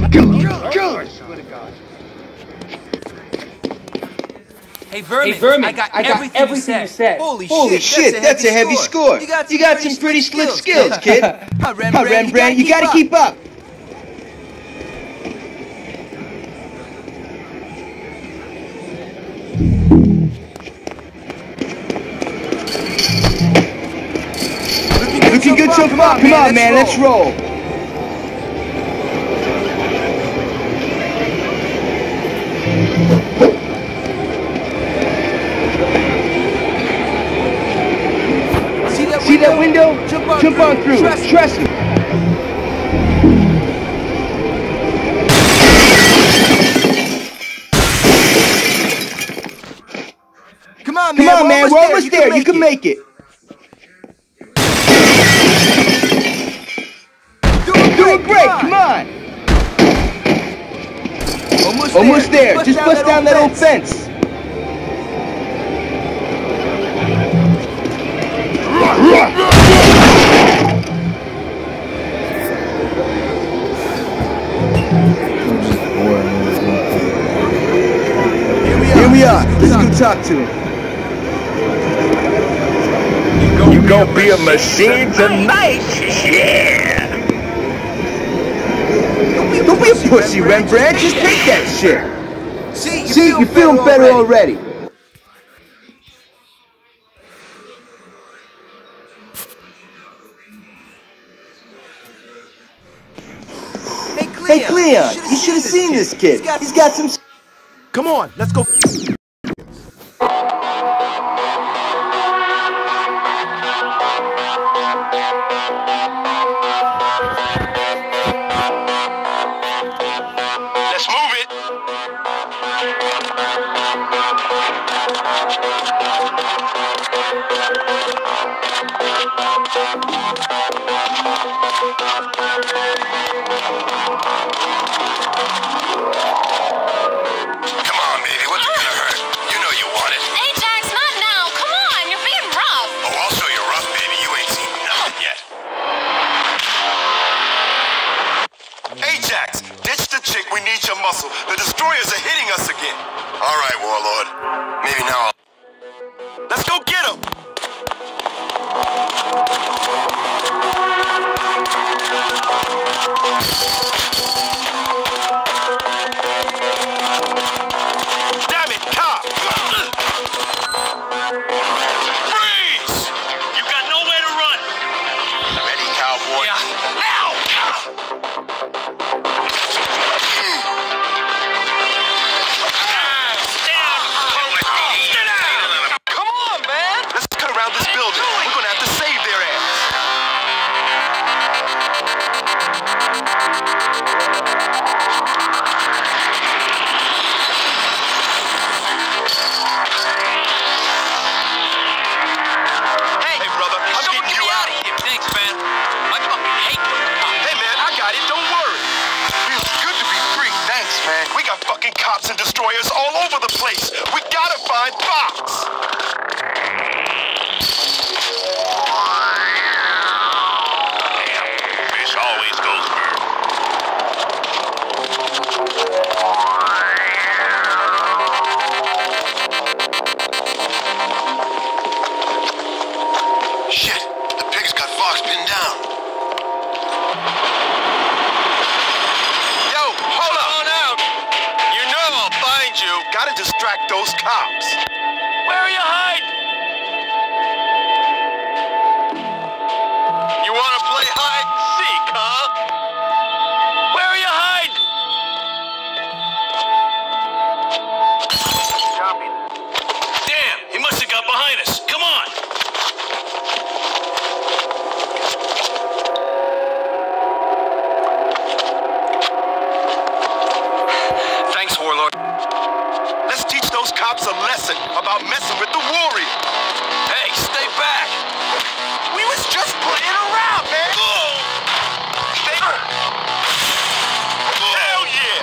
Kill him! Kill him! Hey, Vermin, I got everything you said. Holy shit, that's a heavy score. You got some pretty slick skills, kid. Rembrandt, you gotta keep up. Looking good so far. Come on, man, let's roll. See that window? Jump on through. Trust me. Come on, man. We're almost there. You can make it. Doing great. Come on. Almost there. Just bust down that old fence. Here we are. Let's go talk to him. You gonna be a machine tonight? Yeah! Don't be a pussy, Rembrandt. Just take that shit. See, you're feeling better already. Hey, Cleon, you should have seen this kid. He's got some... Come on, let's go. Let's move it! Ajax, ditch the chick, we need your muscle. The destroyers are hitting us again. All right, Warlord. Maybe now let's go get him! Damn it, cop! Freeze! You got nowhere to run! Ready, cowboy? Yeah. Now! Cops and destroyers all over the place. We gotta find Fox. This always goes first. Shit, the pig's got Fox pinned down. Yo, hold up. Gotta distract those cops. Where are you hiding? You wanna play hide and seek, huh? Where are you hiding? Damn, he must have got behind us. Come on. Thanks, Warlord. Let's teach those cops a lesson about messing with the warrior. Hey, stay back. We was just playing around, man. Stay... Hell yeah.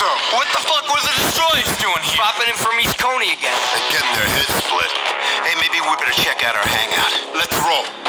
What the fuck was the Destroyers doing here? Popping in from East Coney again. And getting their heads split. Hey, maybe we better check out our hangout. Let's roll.